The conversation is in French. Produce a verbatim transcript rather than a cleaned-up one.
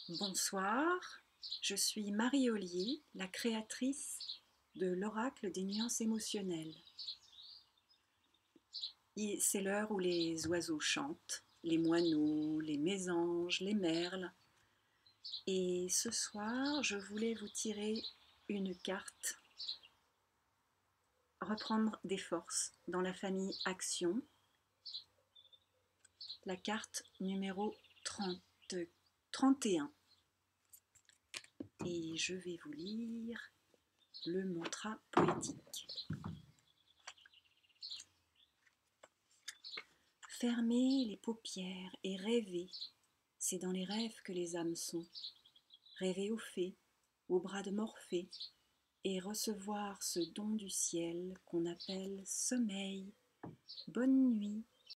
Bonsoir, je suis Marie Ollier, la créatrice de l'Oracle des nuances émotionnelles. C'est l'heure où les oiseaux chantent, les moineaux, les mésanges, les merles. Et ce soir, je voulais vous tirer une carte, reprendre des forces dans la famille Action, la carte numéro trente, trente et un. Et je vais vous lire le mantra poétique. Fermez les paupières et rêvez, c'est dans les rêves que les âmes sont. Rêvez aux fées, aux bras de Morphée, et recevoir ce don du ciel qu'on appelle sommeil. Bonne nuit.